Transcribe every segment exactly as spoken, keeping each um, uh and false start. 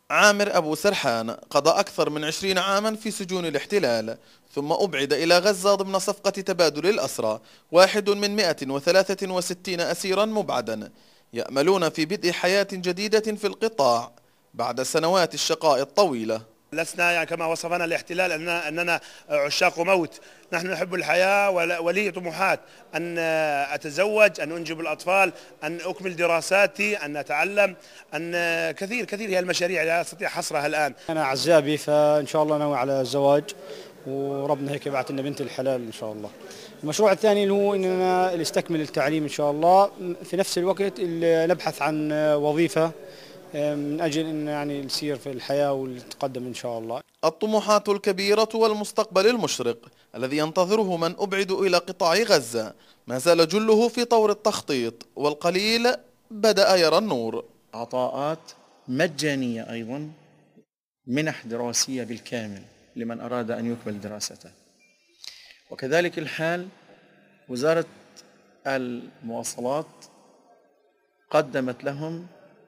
عامر أبو سرحان قضى أكثر من عشرين عاما في سجون الاحتلال، ثم أبعد إلى غزة ضمن صفقة تبادل الأسرى، واحد من مئة وثلاثة وستين أسيرا مبعدا يأملون في بدء حياة جديدة في القطاع بعد سنوات الشقاء الطويلة. لسنا يعني كما وصفنا الاحتلال أننا, أننا عشاق موت، نحن نحب الحياة ولي طموحات، أن أتزوج، أن أنجب الأطفال، أن أكمل دراساتي، أن أتعلم، أن كثير كثير هي المشاريع لا أستطيع حصرها الآن. أنا عزابي فإن شاء الله ناوي على الزواج، وربنا هيك يبعث لنا بنت الحلال إن شاء الله. المشروع الثاني اللي هو إننا نستكمل التعليم إن شاء الله، في نفس الوقت اللي نبحث عن وظيفة من أجل أن يعني نسير في الحياة ونتقدم إن شاء الله. الطموحات الكبيرة والمستقبل المشرق الذي ينتظره من أبعدوا إلى قطاع غزة ما زال جله في طور التخطيط، والقليل بدأ يرى النور. عطاءات مجانية أيضا، منح دراسية بالكامل لمن أراد أن يكمل دراسته، وكذلك الحال وزارة المواصلات قدمت لهم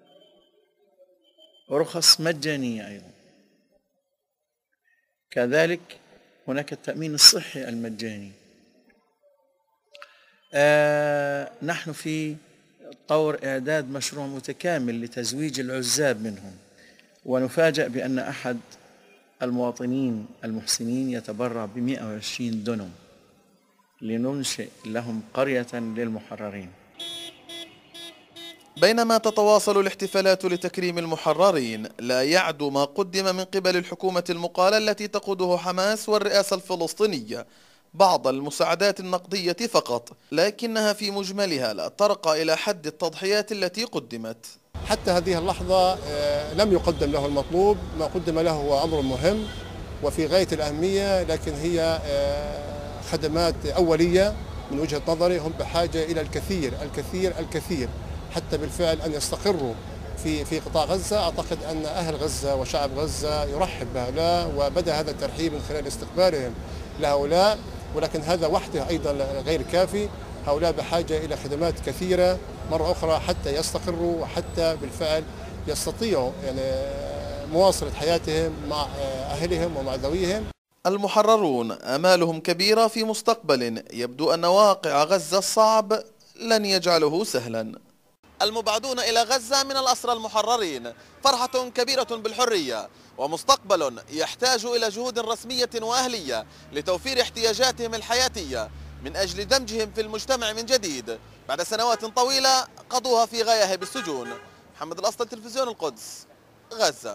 رخص مجانية أيضا، كذلك هناك التأمين الصحي المجاني. آه نحن في طور إعداد مشروع متكامل لتزويج العزاب منهم، ونفاجأ بأن أحد المواطنين المحسنين يتبرع بمئة وعشرين دنم لننشئ لهم قرية للمحررين. بينما تتواصل الاحتفالات لتكريم المحررين، لا يعدو ما قدم من قبل الحكومة المقالة التي تقوده حماس والرئاسة الفلسطينية بعض المساعدات النقدية فقط، لكنها في مجملها لا ترقى إلى حد التضحيات التي قدمت. حتى هذه اللحظة لم يقدم له المطلوب، ما قدم له هو أمر مهم وفي غاية الأهمية، لكن هي خدمات أولية من وجهة نظري. هم بحاجة إلى الكثير الكثير الكثير حتى بالفعل أن يستقروا في في قطاع غزة. أعتقد أن أهل غزة وشعب غزة يرحب بهؤلاء، وبدأ هذا الترحيب من خلال استقبالهم لهؤلاء، ولكن هذا وحده أيضا غير كافي. هؤلاء بحاجة إلى خدمات كثيرة مرة أخرى حتى يستقروا وحتى بالفعل يستطيعوا يعني مواصلة حياتهم مع أهلهم ومع ذويهم. المحررون آمالهم كبيرة في مستقبل يبدو أن واقع غزة الصعب لن يجعله سهلا. المبعدون إلى غزة من الأسرى المحررين فرحة كبيرة بالحرية، ومستقبل يحتاج إلى جهود رسمية وأهلية لتوفير احتياجاتهم الحياتية من أجل دمجهم في المجتمع من جديد بعد سنوات طويلة قضوها في غياهب السجون. محمد الأسطى، تلفزيون القدس، غزة.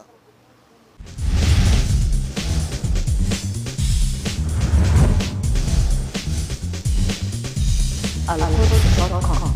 القدس دوت كوم